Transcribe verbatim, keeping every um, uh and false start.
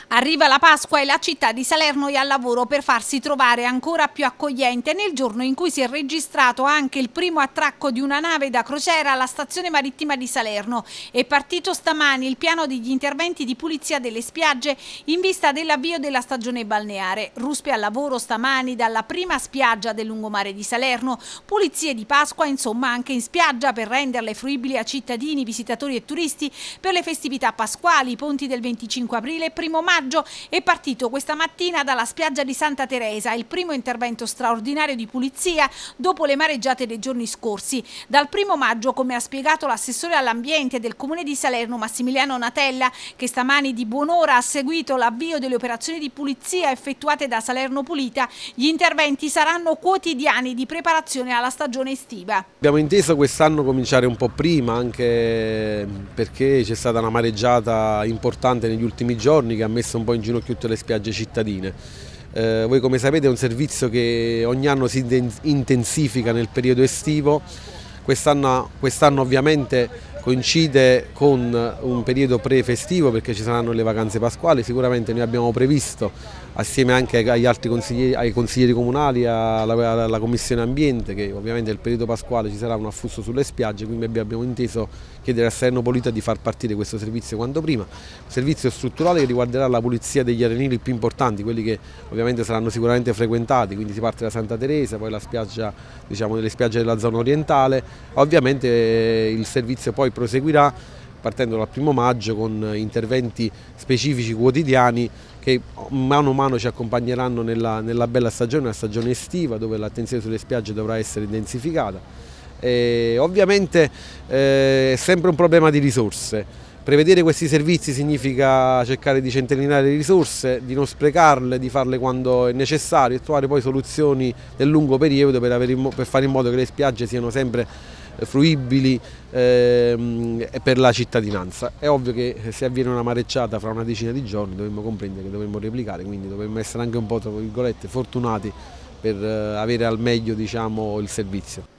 Arriva la Pasqua e la città di Salerno è al lavoro per farsi trovare ancora più accogliente nel giorno in cui si è registrato anche il primo attracco di una nave da crociera alla stazione marittima di Salerno. È partito stamani il piano degli interventi di pulizia delle spiagge in vista dell'avvio della stagione balneare. Ruspe al lavoro stamani dalla prima spiaggia del lungomare di Salerno, pulizie di Pasqua insomma anche in spiaggia per renderle fruibili a cittadini, visitatori e turisti per le festività pasquali, i ponti del venticinque aprile e primo maggio. È partito questa mattina dalla spiaggia di Santa Teresa il primo intervento straordinario di pulizia dopo le mareggiate dei giorni scorsi. Dal primo maggio, come ha spiegato l'assessore all'ambiente del comune di Salerno Massimiliano Natella, che stamani di buon'ora ha seguito l'avvio delle operazioni di pulizia effettuate da Salerno Pulita, gli interventi saranno quotidiani di preparazione alla stagione estiva. Abbiamo inteso quest'anno cominciare un po' prima, anche perché c'è stata una mareggiata importante negli ultimi giorni che ha messo un po' in ginocchio tutte le spiagge cittadine. Eh, voi come sapete è un servizio che ogni anno si intensifica nel periodo estivo. Quest'anno quest'anno ovviamente coincide con un periodo pre-festivo perché ci saranno le vacanze pasquali. Sicuramente noi abbiamo previsto, assieme anche agli altri consiglieri, ai consiglieri comunali, alla, alla Commissione Ambiente, che ovviamente nel periodo pasquale ci sarà un afflusso sulle spiagge, quindi abbiamo inteso chiedere a Salerno Pulita di far partire questo servizio quanto prima, un servizio strutturale che riguarderà la pulizia degli arenili più importanti, quelli che ovviamente saranno sicuramente frequentati, quindi si parte da Santa Teresa, poi la spiaggia, diciamo, delle spiagge della zona orientale. Ovviamente il servizio poi proseguirà partendo dal primo maggio con interventi specifici quotidiani che mano a mano ci accompagneranno nella, nella bella stagione, la stagione estiva, dove l'attenzione sulle spiagge dovrà essere intensificata. E ovviamente eh, è sempre un problema di risorse. Prevedere questi servizi significa cercare di centellinare le risorse, di non sprecarle, di farle quando è necessario e trovare poi soluzioni nel lungo periodo per, avere, per fare in modo che le spiagge siano sempre fruibili ehm, per la cittadinanza. È ovvio che se avviene una mareggiata fra una decina di giorni dovremmo comprendere che dovremmo replicare, quindi dovremmo essere anche un po' tra virgolette fortunati per avere al meglio, diciamo, il servizio.